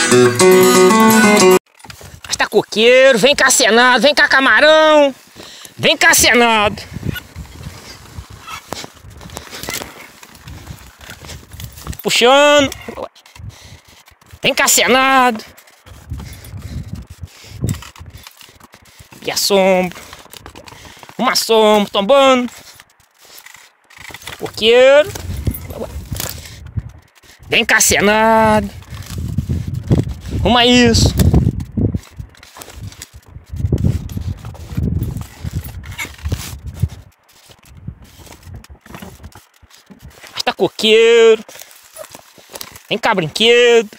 Está coqueiro, vem cá cenado, vem cá camarão, vem cá cenado. Puxando, vem cá cenado. E a sombra, uma sombra tombando. Coqueiro, vem cá cenado. Uma isso. Está coqueiro. Vem cá brinquedo.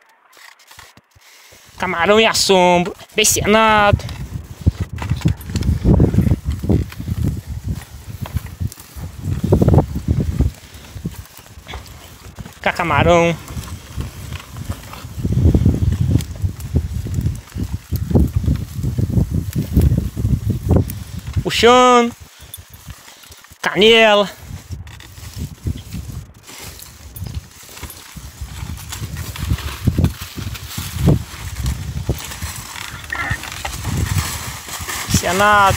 Camarão e a sombra. Bem cenado. Cá camarão. Puxando. Canela. Cenado.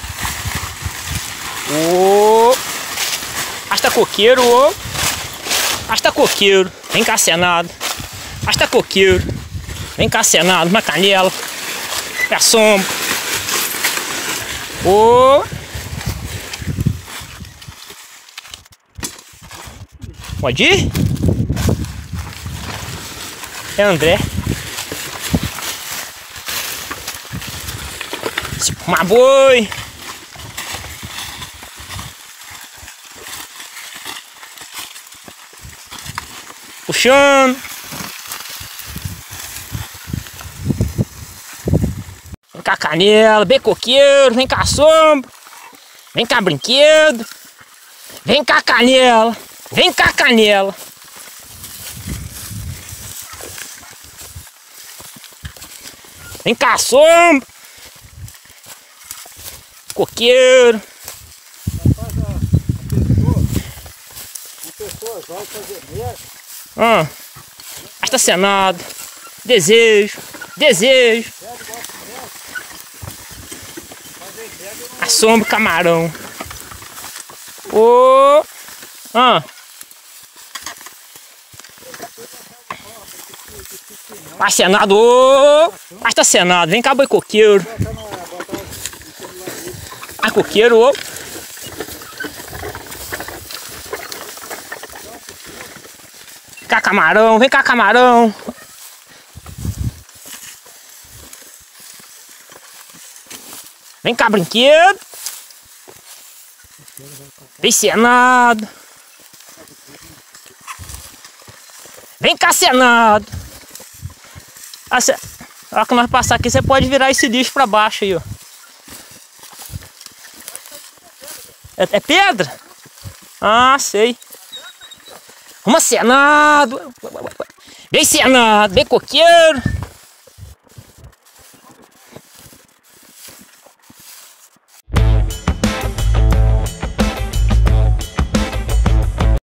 Ô. Hasta coqueiro, ô. Hasta coqueiro. Vem cá cenado. Hasta coqueiro. Vem cá cenado. Uma canela. É a sombra. Ô. Pode ir? É André. Uma boi. Puxando. Vem cá canela, bem coqueiro, vem cá sombra. Vem cá brinquedo. Vem cá canela. Vem cá canela. Vem cá sombra. Coqueiro. Hasta cenado. Desejo. Desejo. A sombra camarão. Ô. Vai cenado. Ô. Hasta cenado. Vem cá boi coqueiro. A coqueiro, ô. Cá camarão, vem cá camarão. Vem cá brinquedo. Vem cenado. Vem cá cenado. A hora que nós passar aqui, você pode virar esse lixo pra baixo aí, ó. É pedra? Ah, sei. Uma cenado. Bem cenado, bem coqueiro.